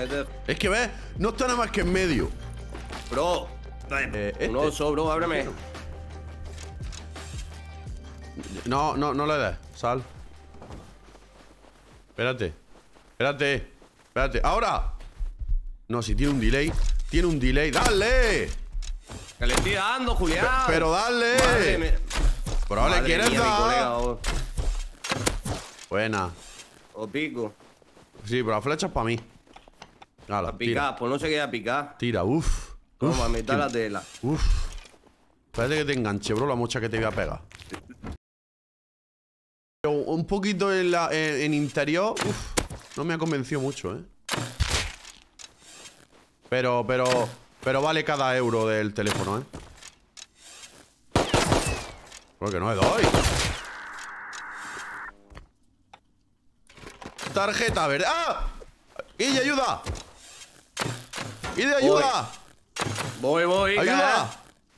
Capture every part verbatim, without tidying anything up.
pendejo. Es que ves, no está nada más que en medio. Bro, Eh, este. un oso, bro, ábreme. No, no, no le des. Sal. Espérate. Espérate. Espérate. ¡Ahora! No, si tiene un delay. Tiene un delay. ¡Dale! Que le estoy dando, Julián. Pe- pero dale. Madre mía. Pero le Madre quieres mía, mi dar. colega, oh. Buena. O pico. Sí, pero la flecha es para mí. Hala, A picar, tira. pues no se queda picar. Tira, uff. Toma, mitad la tela. Uff. Espérate que te enganche, bro, la mocha que te voy a pegar. Pero un poquito en, la, en, en interior, uff. No me ha convencido mucho, eh. Pero, pero, pero vale cada euro del teléfono, eh. Porque no me doy. Tarjeta verde. ¡Ah! ¡Guille, ayuda! ¡Guille, ayuda! Voy, voy, ¡Ayuda!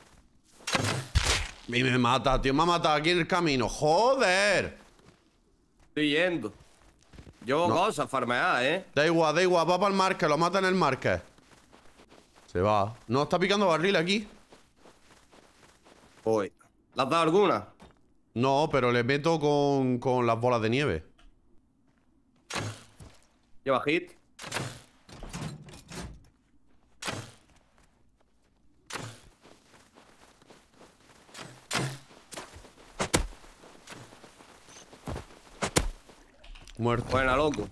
Y me mata, tío. Me ha matado aquí en el camino. ¡Joder! Estoy yendo. Llevo No. cosas, farmeadas, ¿eh? Da igual, da igual. Va para el market. Lo mata en el market. Se va. No, está picando barril aquí. Voy. ¿Le has dado alguna? No, pero le meto con, con las bolas de nieve. Lleva hit. Muerto. Buena, loco.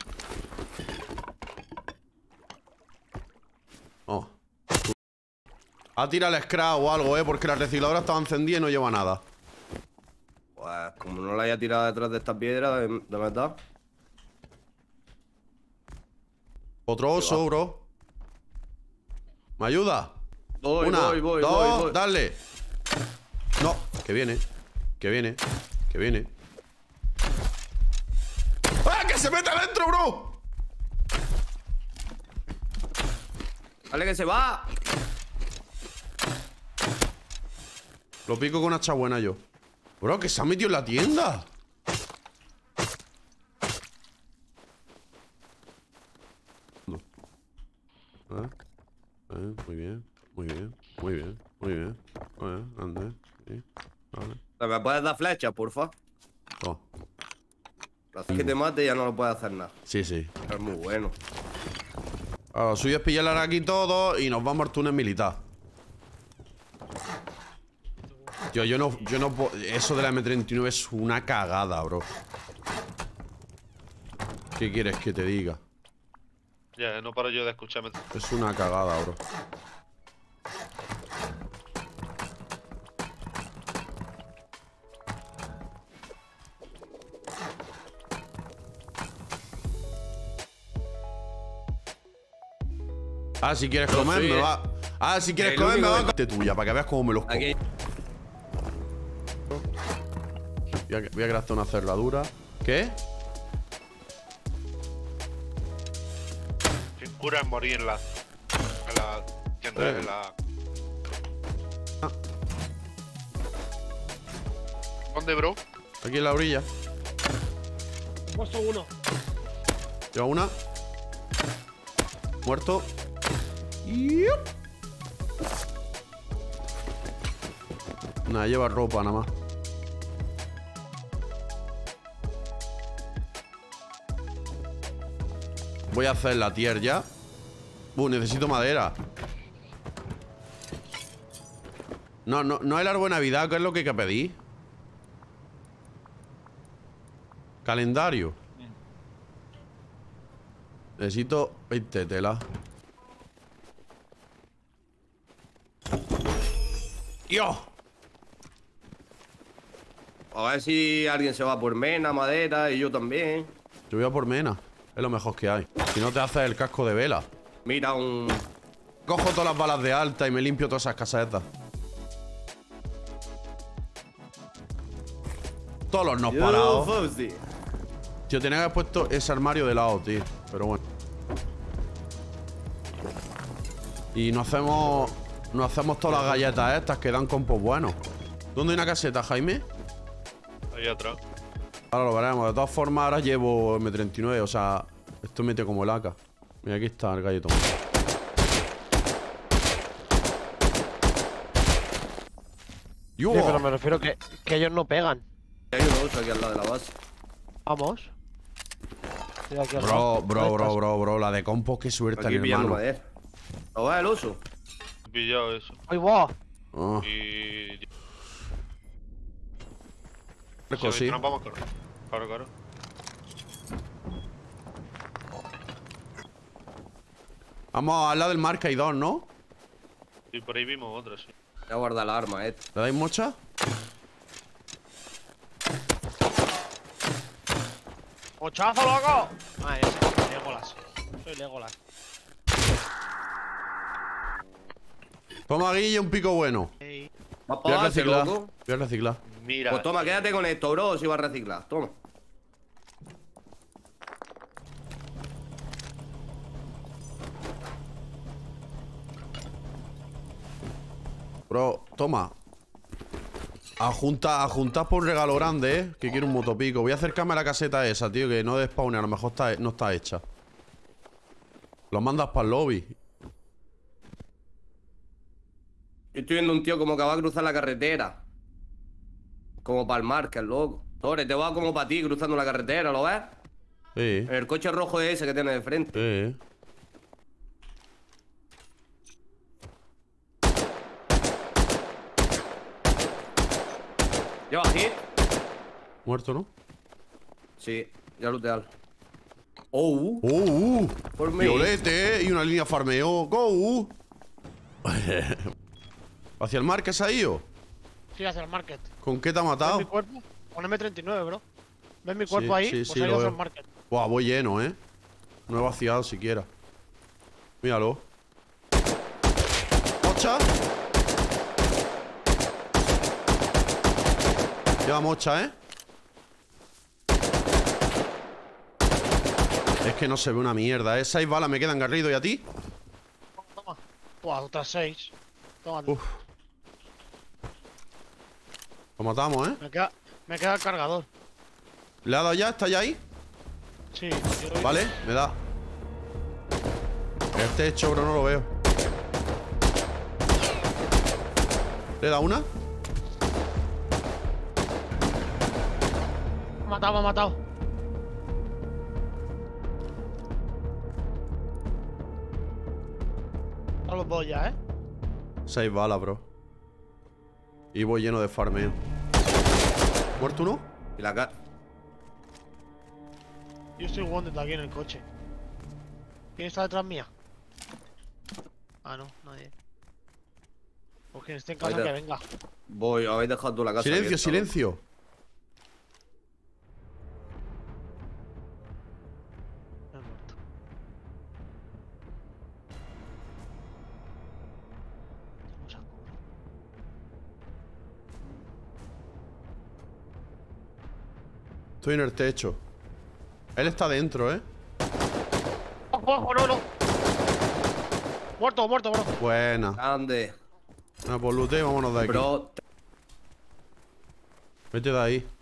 Oh. Ha tirado el scrap o algo, eh. Porque la recicladora estaba encendida y no lleva nada. Pues como no la haya tirado detrás de esta piedra, de, de verdad. Otro oso, bro. ¿Me ayuda? Voy, Una, voy, voy, dos, voy, voy. dale. No, que viene. Que viene. Que viene. ¡Ah, que se mete adentro, bro! Dale que se va. Lo pico con una hacha buena yo. Bro, que se ha metido en la tienda. No. Ah, ah, muy bien, muy bien, muy bien, muy bien. Muy bien, ande. Sí, vale. ¿Me puedes dar flechas, porfa? Oh, Lo haces que te mate y ya no lo puedes hacer nada. sí, sí. Es muy bueno. Ahora, lo suyo es pillar aquí todo y nos vamos al túnel militar. Tío, yo no, yo no puedo. Eso de la eme treinta y nueve es una cagada, bro. ¿Qué quieres que te diga? Ya, no paro yo de escucharme. Es una cagada, bro. Ah, si quieres Yo comer, soy me el- va. Ah, si quieres el comer, me único va a que- comer tuya, para que veas cómo me los como. Aquí. Voy a, voy a craftar una cerradura. ¿Qué? Sin cura en morir en la. En la. tienda, Eh. en la. ¿Dónde, bro? Aquí en la orilla. He puesto uno. Lleva una. Muerto. Yup. Nada, lleva ropa nada más. Voy a hacer la tier ya. Uh, necesito madera. No, no, no el árbol de Navidad, ¿qué es lo que hay que pedir? Calendario. Necesito veinte telas. ¡Dios! A ver si alguien se va por mena, madera y yo también. Yo voy a por mena. Es lo mejor que hay. Si no te haces el casco de vela. Mira un... Cojo todas las balas de alta y me limpio todas esas casetas. Todos los nos parados. Fausti. Tío, tenía que haber puesto ese armario de lado, tío. Pero bueno. Y nos hacemos... Nos hacemos todas las galletas estas que dan compos buenos. ¿Dónde hay una caseta, Jaime? Ahí atrás. Ahora lo veremos. De todas formas, ahora llevo eme treinta y nueve. O sea, esto mete como el A K. Mira, aquí está el galletón. ¡Yo! Sí, pero me refiero que, que ellos no pegan. Hay uno oso aquí al lado de la base. Vamos. Estoy aquí al lado. Bro, bro, ¿Dónde bro, estás? bro, bro. La de compos que suelta Aquí el pillando hermano. madera. ¿Lo va el oso? He pillado eso. ¡Ay, va! Ah, Y. fresco, Si sí. nos vamos, claro. Claro, claro. Vamos al lado del marca hay dos, ¿no? Y por ahí vimos otra, sí. Voy a guardar la arma, eh. ¿Le dais mocha? ¡Mochazo, loco! Ah, ese soy Legolas. Soy Legolas. Toma, Guille, un pico bueno. Ey. Vas Voy para a base, reciclar. loco. Voy a reciclar. Mira. Pues toma, quédate con esto, bro, si vas a reciclar. Toma. Bro, toma. A juntar, a juntar por un regalo grande, ¿eh? Que quiero un motopico. Voy a acercarme a la caseta esa, tío, que no despawne. A lo mejor está, no está hecha. Lo mandas para el lobby. Yo estoy viendo un tío como que va a cruzar la carretera. Como para el mar, que es loco. Tore, te va como para ti cruzando la carretera, ¿lo ves? Sí, En el coche rojo ese que tiene de frente. sí. ¿Lleva hit? Muerto, ¿no? Sí, ya lootealo. Oh, ¡Oh! Uh, por mí. Violete, ¿eh? Y una línea farmeo. ¡Go! ¿Hacia el mar que se ha ido? Sí, hacia el market. ¿Con qué te ha ¿Ves matado? mi cuerpo? Con M treinta y nueve, bro. ¿Ves mi cuerpo Sí, ahí? sí, Pues sí, ha lo ido hacia veo. el market. Buah, voy lleno, ¿eh? No he vaciado siquiera. Míralo. ¿Mocha? Lleva mocha, ¿eh? Es que no se ve una mierda, ¿eh? Seis balas me quedan, Garrido, ¿y a ti? Toma. Buah, otras seis. Toma. Uf. Lo matamos, ¿eh? Me queda, me queda el cargador. ¿Le ha dado ya? ¿Está ya ahí? Sí. yo- Vale, me da. El techo, bro, no lo veo. ¿Le da una? Me ha matado, me ha matado. No los voy ya, ¿eh? Seis balas, bro. Y voy lleno de farmeo. ¿Muerto uno? Y la cara. Yo estoy wounded aquí en el coche. ¿Quién está detrás mía? Ah, no, nadie. Pues quien esté en casa Ahí te- que venga. Voy, habéis dejado tú la casa. Silencio, abierta, silencio. Me he muerto. Vamos a cubrir. Estoy en el techo. Él está dentro, ¿eh? ¡Ojo, ojo, no, no! Muerto, muerto, bro. Buena. ¿no? Grande. Bueno, pues lute, vámonos de aquí. Bro, Vete de ahí.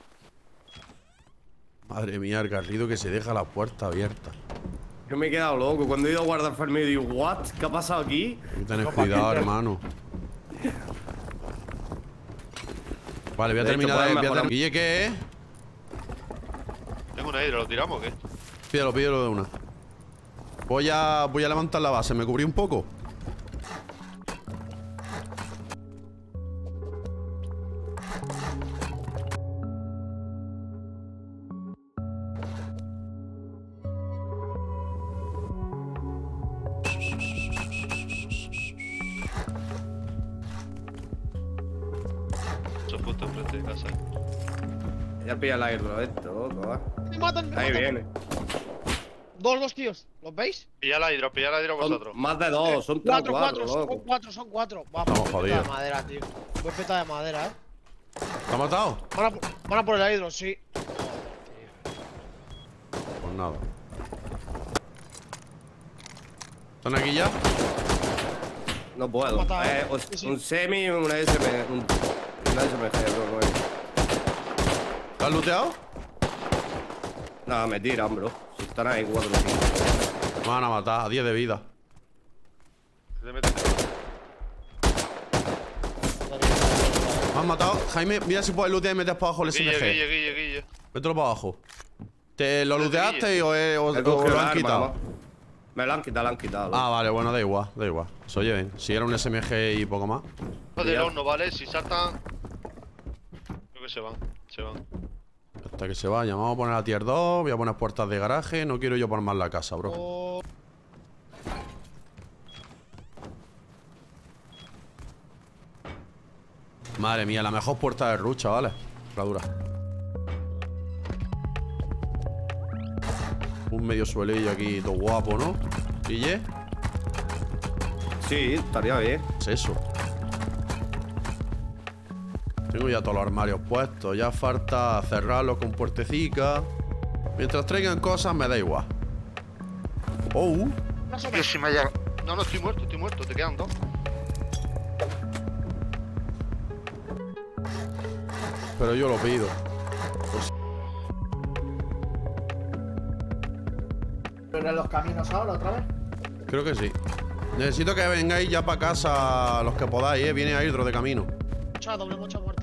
Madre mía, el Garrido que se deja la puerta abierta. yo me he quedado loco. Cuando he ido a guardar farmeo digo, ¿what? ¿Qué ha pasado aquí? Hay que tener No, cuidado, pa' que- hermano. Vale, voy a De hecho, terminar de... puedes voy a mejorar- ter- Guille, ¿qué es? Tengo una hidra, ¿lo tiramos o qué? Pídelo, pídelo de una. Voy a... Voy a levantar la base. ¿Me cubrí un poco? Se ha puesto enfrente de casa. Ya pilla el airdrop esto, loco, ¿eh? Me matan, me Ahí matan. viene. Dos, dos tíos. ¿Los veis? Pilla la hidra, pilla la hidra Son vosotros. más de dos, son tres o Cuatro, cuatro, cuatro, son loco. cuatro, son cuatro. Va, Estamos buen peta jodidos. de madera, tío. Buen peta de madera, eh. ¿Te ha matado? Van a, por- van a por el hidro, sí. Pues nada. ¿Están aquí ya? No puedo. Matado, Eh, ¿eh? o- Sí, sí. Un semi y una S M. Un, una S M G, bro, nueve. ¿Te has looteado? Nada, me tiran, bro. Si están ahí cuatro o cinco. Me van a matar, a diez de vida. Te metes. Me han matado. Jaime, mira si puedes lootear y metes para abajo el S M Guille, G. Guille, Guille, Guille. Mételo para abajo. ¿Te lo Guille. looteaste o, eh, o- He o cogido lo el han arma, quitado? ¿no? Me lo han quitado, lo han quitado. Ah, vale, bueno, da igual, da igual. Se oye bien. Si era un S M G y poco más. Los del horno, ¿vale? Si saltan. Creo que se van. Se van. Hasta que se vayan. Vamos a poner a tier dos. Voy a poner puertas de garaje. No quiero yo palmar la casa, bro. Oh, Madre mía, la mejor puerta de rucha, ¿vale? La dura. Un medio suelillo aquí, todo guapo, ¿no? ¿Guille? Sí, estaría bien. ¿Qué es eso? Tengo ya todos los armarios puestos. Ya falta cerrarlos con puertecica. Mientras traigan cosas, me da igual. Oh, más o Tío, menos. si me llega. No, no, estoy muerto, estoy muerto. Te quedan dos. pero yo lo pido. ¿Pero en los caminos ahora otra vez? Creo que sí. Necesito que vengáis ya para casa los que podáis, ¿eh? Viene Airdrop de camino. Mocha, doble mocha muerto.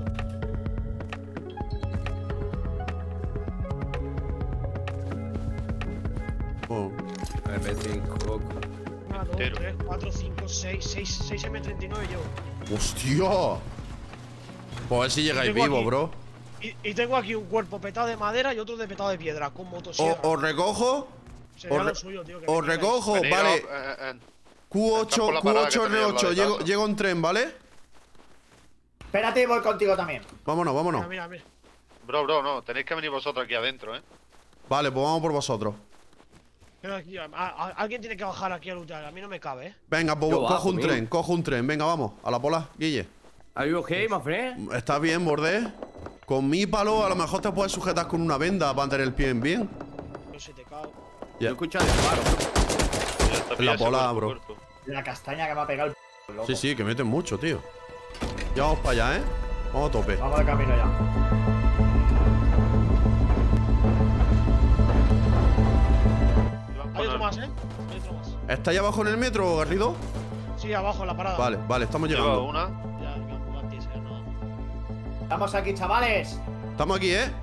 Oh. M cinco. Una, dos, Entero. tres, cuatro, cinco, seis, seis, seis M treinta y nueve llevo. ¡Hostia! Pues a ver si llegáis Tengo vivos, aquí- bro. Y, y tengo aquí un cuerpo petado de madera y otro de petado de piedra, con O- motosierra. Os recojo. Sería os lo re- suyo, tío. que Os me digáis. recojo, Veniros, vale. eh, eh, eh. Q ocho, Estás por la parada Q ocho, que tenéis R al lado ocho. de Llego, casa. llego en tren, ¿vale? Espérate y voy contigo también. Vámonos, vámonos. Mira, mira, mira. Bro, bro, no. Tenéis que venir vosotros aquí adentro, eh. Vale, pues vamos por vosotros. Pero aquí, a- a- alguien tiene que bajar aquí a luchar. A mí no me cabe, eh. Venga, pues Yo cojo bajo, un mío. tren, cojo un tren. Venga, vamos. A la pola, Guille. Are you okay, my friend? ¿Estás bien, Bordé? Con mi palo a lo mejor te puedes sujetar con una venda para mantener el pie en bien. Yo se te cago. Ya. Yo escucho disparo. Ya está, La pilla ese bola, cuerpo, bro. cuerpo. La castaña que me ha pegado el loco. Sí, sí, que meten mucho, tío. Ya vamos para allá, ¿eh? Vamos a tope. Vamos de camino ya. Hay otro más, eh. Hay otro más. ¿Está ahí abajo en el metro, Garrido? Sí, abajo en la parada. Vale, vale, estamos Lleva llegando. una. Ya, ya, no antes, ya no. Estamos aquí, chavales. Estamos aquí, ¿eh?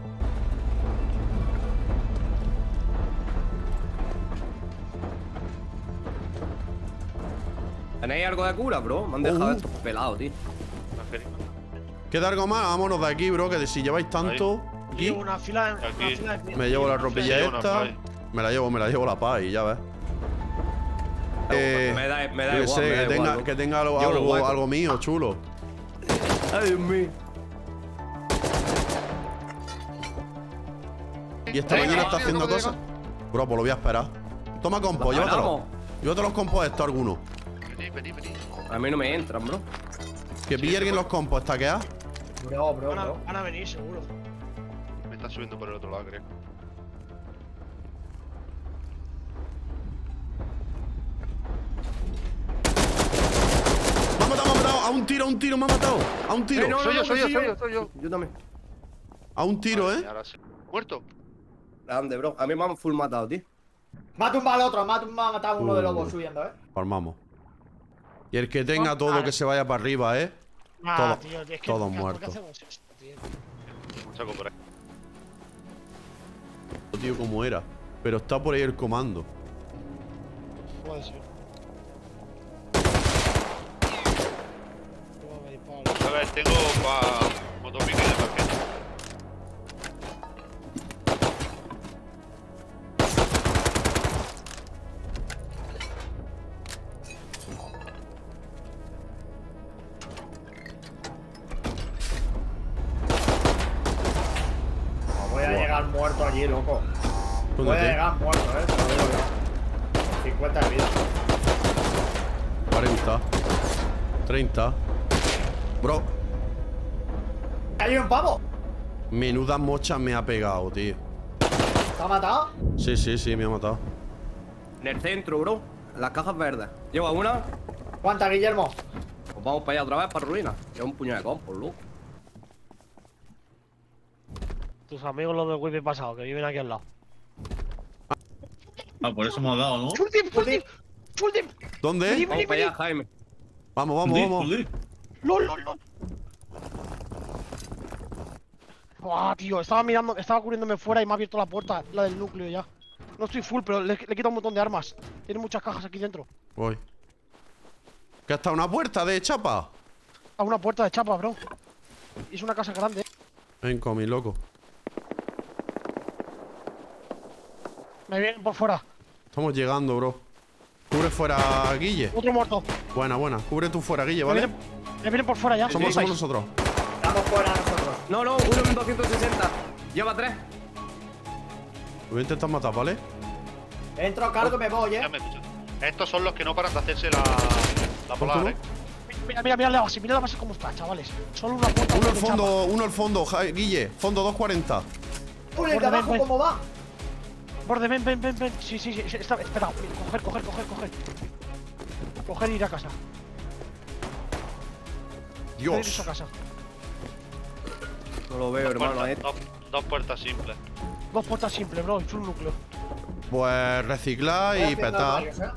¿Tenéis algo de cura, bro? Me han dejado Uh. esto pelado, tío. Una jeringa. ¿Queda algo más? Vámonos de aquí, bro, que si lleváis tanto aquí, Llevo una fila, una Aquí. fila de- me llevo la una fila ropilla de- llevo una esta. fly. Me la llevo, me la llevo la paz y ya ves. Eh, me da, me da yo que igual, sé, me da que igual, tenga, bro. que tenga algo, Llevo los algo, huecos. algo mío, chulo. Ay, Dios mío. Y esta Venga, mañana está venga, haciendo venga. cosas. Bro, pues lo voy a esperar. Toma compo, Lo llévatelo. paramos. Llévate los compos estos algunos. Vení, vení, vení. A mí no me entran, bro. Que pille alguien los compos, ¿estaquea? Bro, bro, Van a, bro. van a venir, seguro. Me están subiendo por el otro lado, creo. Me ha matado, me ha matado. A un tiro, a un tiro, me ha matado. A un tiro. Eh, no, Soy yo, soy yo, sí, soy yo, soy yo. Yo también. A un tiro, Vale, ¿eh? ahora sí. Muerto. Grande, bro. A mí me han full matado, tío. Me ha tumbado al otro, me ha tumbado, me ha matado uno de Uh. lobos subiendo, eh. Palmamos. Y el que tenga Ah, todo vale. que se vaya para arriba, ¿eh? Ah, Todo- tío, es que todos ¿por qué- ¿por muertos. qué hacemos esto, tío? Un saco por ahí. Tío, cómo era. Pero está por ahí el comando. Puede ser. Luego me disparo. A ver, tengo pa... motopique de paquete. No voy a llegar muerto allí, loco. Voy ¿Dónde a te? llegar muerto, eh. Te lo digo yo. cincuenta de vida. cuarenta. treinta. Bro, ¡Hay un pavo! menuda mocha me ha pegado, tío. ¿Te ha matado? Sí, sí, sí, me ha matado. En el centro, bro. En las cajas verdes. Lleva una. ¿Cuánta, Guillermo? Pues vamos para allá otra vez, para ruina. Lleva un puño de compos, loco. Tus amigos los del wipe pasado, que viven aquí al lado. Ah, por eso hemos dado, ¿no? Full team, full team. Full team. ¿Dónde? Vení, Vamos vení, para vení. allá, Jaime. Vamos, vamos, Full vamos. deep, LOL, lol, lol. Buah, tío, estaba mirando, estaba cubriéndome fuera y me ha abierto la puerta, la del núcleo ya. No estoy full, pero le, le he quitado un montón de armas. Tiene muchas cajas aquí dentro. Voy. ¿Qué está una puerta de chapa? A una puerta de chapa, bro. Y es una casa grande. Ven con mi loco. Me vienen por fuera. Estamos llegando, bro. Cubre fuera, Guille. Otro muerto. Buena, buena. Cubre tú fuera, Guille, Me ¿vale? vienen, me vienen por fuera ya. Somos, ¿Dónde somos estáis? nosotros. Estamos fuera nosotros. No, no, uno en doscientos sesenta. Lleva tres. Lo voy a intentar matar, ¿vale? Entro, cargo y me voy, Ya eh. me escuchas. Estos son los que no paran de hacerse la, la polar, uno? eh. Mira, mira, mira la base, mira la base cómo está, chavales. Solo una puerta. Uno al de fondo, uno al fondo, Ja- Guille. Fondo dos cuarenta. Uy, el de Ven, abajo, ven. ¿cómo va? chapa. Borde, ven, ven, ven, ven. Sí, sí, sí. Está, espera, coger, coger, coger, coger. Coger y ir a casa. Coger y ir Dios. a casa. No lo veo, Dos hermano, eh. puertas, dos, dos puertas simples. Dos puertas simples, bro, y full núcleo. Pues reciclar Voy y haciendo petar. varios, eh.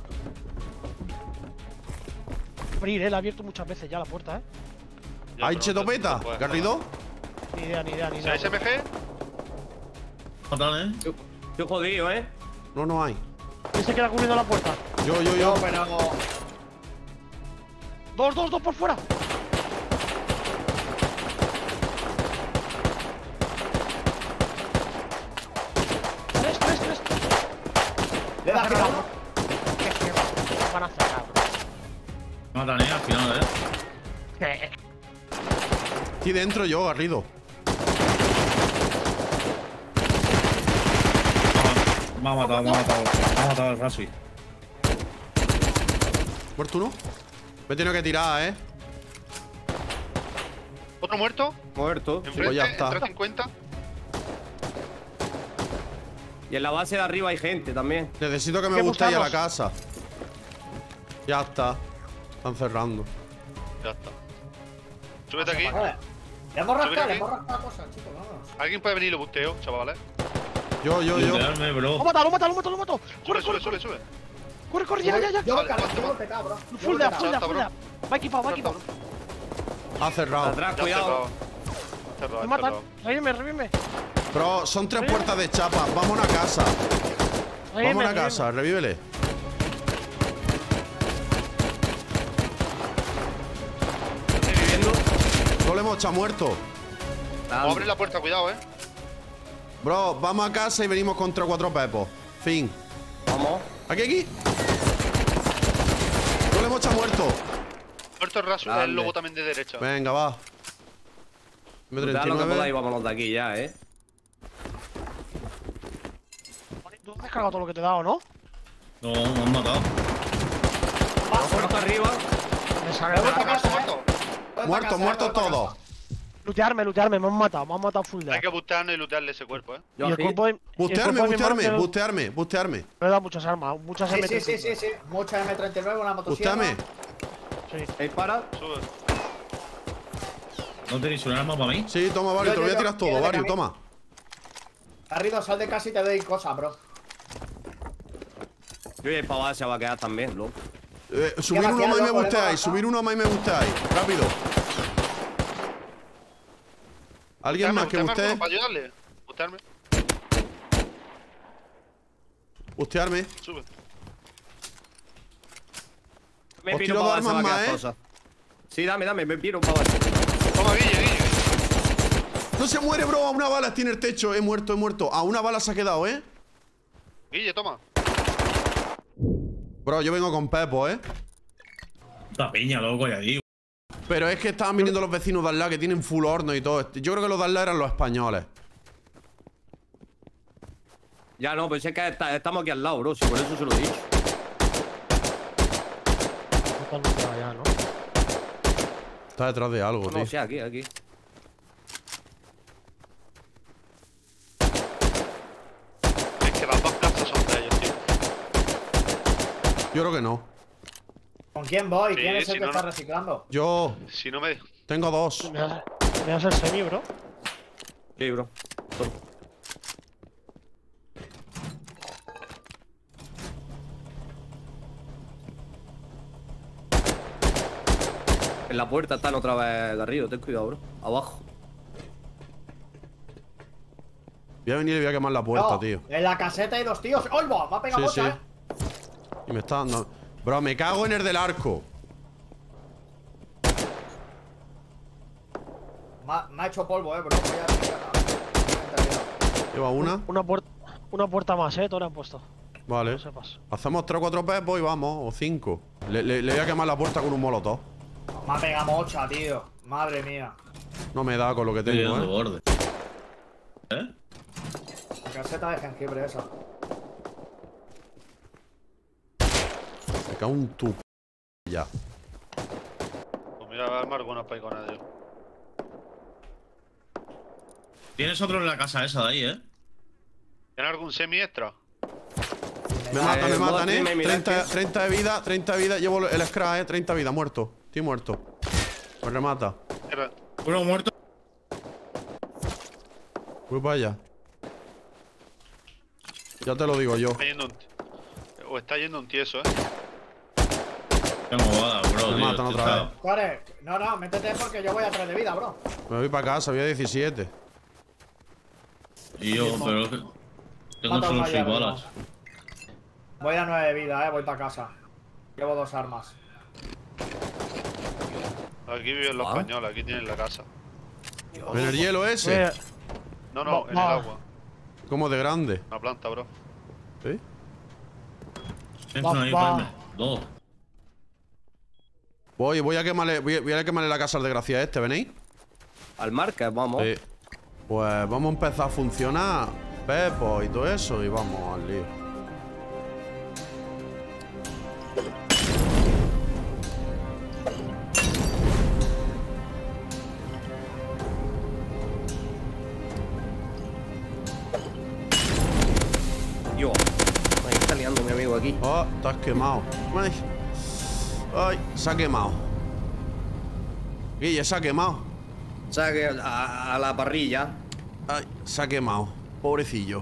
Abrir, eh, la he abierto muchas veces ya la puerta, eh. Ya, ¿Hay pero chetopeta? no puedes ¿Garrido? Ni idea, ni idea, ni parar. idea. ¿S M G? Fatal, ¿eh? Estoy- Estoy jodido, eh. No, no hay. ¿Quién se queda cubriendo la puerta? Yo, yo, Yo, yo. pero. Dos, dos, dos por fuera. Tres, tres, tres. Le da Cerrado. girado. Qué feo. Van a cerrar, bro. Matan, ¿eh? Al final, ¿eh? Que- Aquí dentro yo, Garrido. Me ha matado, me ha matado. Me ha matado el Rasi. ¿Muerto uno? Me he tenido que tirar, ¿eh? ¿Otro muerto? Muerto. Enfrente, Pues ya está. entre cincuenta. Y en la base de arriba hay gente también. Necesito que me ¿Qué gustéis a la buscamos? casa. Ya está. Están cerrando. Ya está. Súbete aquí. Vale. Le hemos Sube rascado, le aquí. hemos rascado cosas, chicos, vamos. Alguien puede venir y lo busteo, chavales. Yo, yo, yo. Lootearme, Lo bro. he matado, lo he matado, lo he matado, lo he matado. Sube, Corre, sube, corre, sube, sube. corre, corre, ya, ya, ya. Yo Vale, lo aguanta, yo lo he aguanta. petado, bro. Yo Full lo he da, petado. full da, Salta, full bro. da. Va equipado, va Salta, equipado. Ha cerrado. Atrás, Ya ha cuidado. cerrado. Ha cerrado, Me ha matan. cerrado. Revíme, revíme. Bro, son tres puertas de chapa. Vamos a una casa. Revíme, Vamos a una revíme. casa. Revívele. Estoy viviendo. No le hemos echado muerto. Vamos a abrir la puerta, cuidado, eh. Bro, vamos a casa y venimos contra cuatro pepos. Fin. Vamos. Aquí, aquí. No le hemos echado muerto. Muerto el raso, Grande. el lobo también de derecha. Venga, va. M Da lo que treinta y nueve. podáis, vámonos de aquí ya, eh. Tú has descargado todo lo que te he dado, ¿no? No, me han matado. Muerto arriba. Me Me saca. voy para Muerto, casa, muerto. eh. Voy para Muertos, casa, muertos voy para todos. casa. Lutearme, lutearme, me han matado, me han matado full da. Hay que bustearnos y lootearle ese cuerpo, eh. Yo Y el aquí. cuerpo de. y el Bustearme, cuerpo de mi bustearme, hermano bustearme, bustearme. Me me he dado muchas armas, muchas Sí, M sí, treinta y sí, sí, nueve. sí. Mucha M treinta y nueve, una motosierra. Bustearme. Sí. ¿Ahí para? Sube. ¿No tenéis un arma para mí? Sí, toma, Vario, Yo, te lo voy yo, a tirar yo, todo, yo, Vario, yo, toma. Garrido, sal de casa y te doy cosas, bro. Yo voy a ir para base, va a quedar también, loco. Eh, subir Ya, uno ya, más y me loco, le hemos busteáis, bajado. subir uno más y me busteáis. Rápido. ¿Alguien más que Bustearme, bustee? bustearme, para ayudarle. Bustearme. Bustearme. Sube. Me Os piro tiro para dos base, va a armas quedar más, ¿eh? cosas. Sí, dame, dame, me piro para base. Toma, Guille, Guille. No se muere, bro. A una bala tiene el techo. He muerto, he muerto. A una bala se ha quedado, ¿eh? Guille, toma. Bro, yo vengo con Pepo, ¿eh? Esta piña, loco, ya digo. Pero es que estaban viniendo los vecinos de al lado que tienen full horno y todo. Yo creo que los de al lado eran los españoles. Ya no, pues es que está- estamos aquí al lado, bro. Si por eso se lo he dicho. No están luteados ya, ¿no? Está detrás de algo, tío. No, sí, aquí, aquí. Es que las dos casas son de ellos, tío. Yo creo que no. ¿Con quién voy? Sí, ¿Quién es el si que no, está no. reciclando? Yo Si no me. tengo dos. Me das, me das el semi, bro. Sí, bro. Toma. En la puerta están otra vez Garrido, ten cuidado, bro. Abajo. Voy a venir y voy a quemar la puerta, No, tío. en la caseta hay dos tíos. ¡Olvo! Me ha pegado Sí, mucho, sí. eh. Y me está dando. Bro, me cago en el del arco. Me ha, me ha hecho polvo, eh, bro. Voy a- voy a- Lleva una. Una puerta. Una puerta más, eh, todo le han puesto. Vale. No sepas. Hacemos tres o cuatro pepos y vamos. O cinco. Le, le- le voy a quemar la puerta con un molotov. Me ha pegado mocha, tío. Madre mía. No me da con lo que Estoy tengo, dando eh. borde. ¿Eh? La caseta de jengibre esa. Me cago en tu p. Ya. Pues mira, voy a armar algunas paiconas yo. Tienes otro en la casa esa de ahí, ¿eh? ¿Tienes algún semi extra? Me matan, me Eh, matan, Moti, eh. me miraste. treinta, treinta de vida, treinta de vida. Llevo el scratch, eh. treinta de vida, muerto. Estoy muerto. Me remata. Era- Uno muerto. Voy para allá. Ya te lo digo yo. Está yendo un... O está yendo un tieso, eh. Tengo balas, bro. Me tío, matan estoy otra chao. vez. Cuare, no, no, métete porque yo voy a tres de vida, bro. Me voy para casa, voy a diecisiete. Y yo, pero es que tengo Mata solo una seis llave, balas. Voy a nueve de vida, eh. Voy para casa. Llevo dos armas. Aquí viven los Ah. españoles, aquí tienen la casa. En el hielo ese. Eh, No, no, Va- en el va. agua. Como de grande. Una planta, bro. ¿Sí? Tienes una ahí, Va- Jaime. Dos. Voy, voy a quemarle, voy a, voy a quemarle la casa al desgraciado este, ¿venéis? Al marca, vamos. Sí. Pues vamos a empezar a funcionar. Pepo y todo eso. Y vamos al lío. Yo. Ahí está liando mi amigo aquí. Oh, estás quemado. Ay. Ay, se ha quemado. Guille, se ha quemado. O sea que a, a la parrilla. Ay, se ha quemado. Pobrecillo.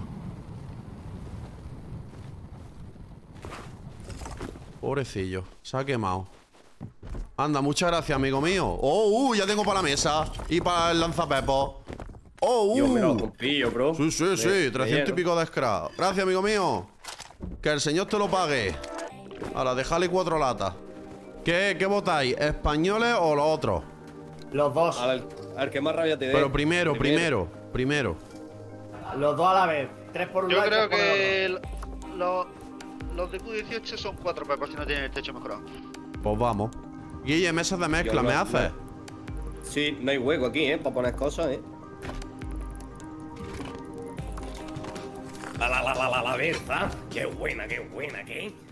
Pobrecillo. Se ha quemado. Anda, muchas gracias, amigo mío. Oh, uh, ya tengo para la mesa. Y para el lanzapepo. Oh, uh. Yo me lo compillo, bro. Sí, sí, sí. De- de trescientos y lleno. pico de scrap. Gracias, amigo mío. Que el señor te lo pague. Ahora, dejale cuatro latas. ¿Qué, qué votáis? ¿Españoles o los otros? Los dos. A ver, a ver qué más rabia te dé. Pero primero, primero, primero. Los dos a la vez. Tres por un Yo lado y creo tres por el que el- los, los de Q dieciocho son cuatro pepos si no tienen el techo mejorado. Pues vamos. Guille, mesas de mezcla, Yo no- ¿me haces? Sí, no hay hueco aquí, ¿eh? Para poner cosas, ¿eh? La la la la la la berza. Qué buena, qué buena, qué.